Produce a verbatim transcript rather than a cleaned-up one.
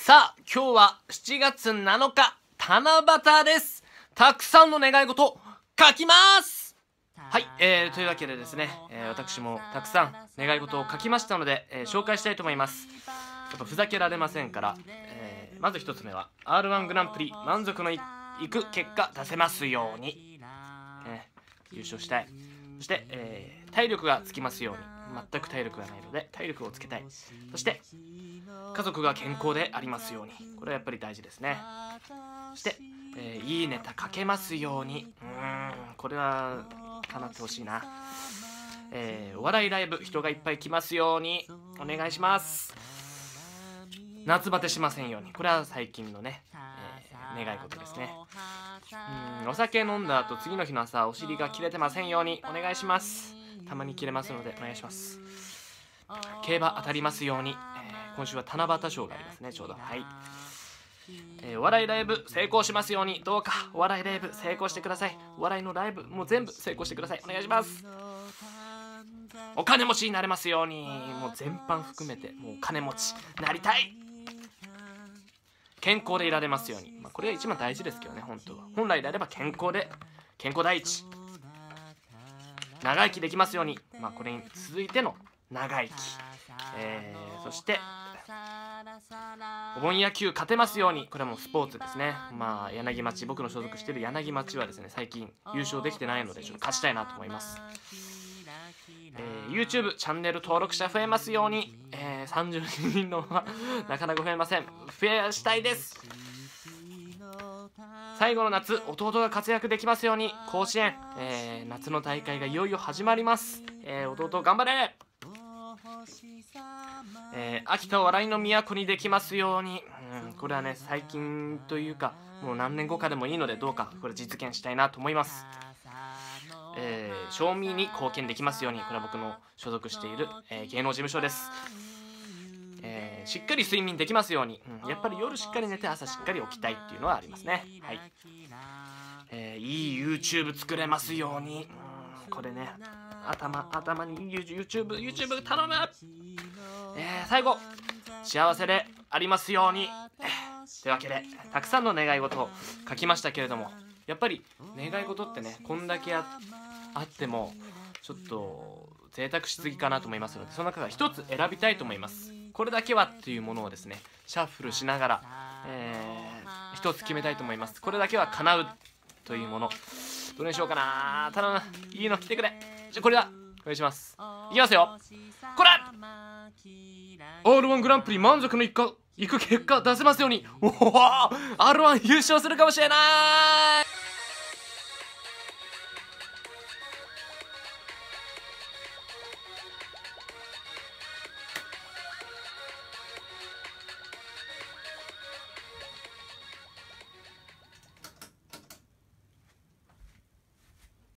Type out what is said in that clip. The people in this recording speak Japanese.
さあ、今日はしちがつなのか、七夕です。たくさんの願い事、書きます。はい、えー、というわけでですね、えー、私もたくさん願い事を書きましたので、えー、紹介したいと思います。やっぱふざけられませんから、えー、まず一つ目は アールワン グランプリ満足のいく結果出せますように、えー、優勝したい。そして、えー、体力がつきますように。全く体力がないので体力をつけたい。そして家族が健康でありますように。これはやっぱり大事ですね。そして、えー、いいネタ書けますように。うーんこれは叶ってほしいな。えー、お笑いライブ人がいっぱい来ますようにお願いします。夏バテしませんように。これは最近のね、えー、願い事ですね。うんお酒飲んだ後次の日の朝お尻が切れてませんようにお願いします。たまに切れますのでお願いします。競馬当たりますように、えー、今週は七夕賞がありますねちょうど。はい、えー、お笑いライブ成功しますように。どうかお笑いライブ成功してください。お笑いのライブもう全部成功してください。お願いします。お金持ちになれますように。もう全般含めてもうお金持ちなりたい。健康でいられますように。まあ、これが一番大事ですけどね。本当は本来であれば健康で健康第一。長生きできますように。まあこれに続いての長生き、えー、そしてお盆野球勝てますように。これはもうスポーツですね。まあ柳町、僕の所属している柳町はですね最近優勝できてないのでちょっと勝ちたいなと思います。えー、YouTube チャンネル登録者増えますように。えー、さんじゅうにんのなかなか増えません。増やしたいです。最後の夏弟が活躍できますように。甲子園、えー、夏の大会がいよいよ始まります。えー、弟頑張れ。えー、秋田を笑いの都にできますように。うんこれはね最近というかもう何年後かでもいいのでどうかこれ実現したいなと思います。えー、賞味に貢献できますように。これは僕の所属している、えー、芸能事務所です。えー、しっかり睡眠できますように。うん、やっぱり夜しっかり寝て朝しっかり起きたいっていうのはありますね。はい、えー、いい YouTube 作れますように。うんこれね頭頭に YouTube YouTube 頼む。えー、最後幸せでありますように。えー、というわけでたくさんの願い事を書きましたけれども、やっぱり願い事ってねこんだけ あ, あってもちょっと贅沢しすぎかなと思いますので、その中から一つ選びたいと思います。これだけはっていうものをですねシャッフルしながら、えー、一つ決めたいと思います。これだけは叶うというものどれにしようかな。頼むいいの来てくれ。じゃこれだお願いします。いきますよ。これ アールワン グランプリ満足のいく結果出せますように。おお アールワン 優勝するかもしれない。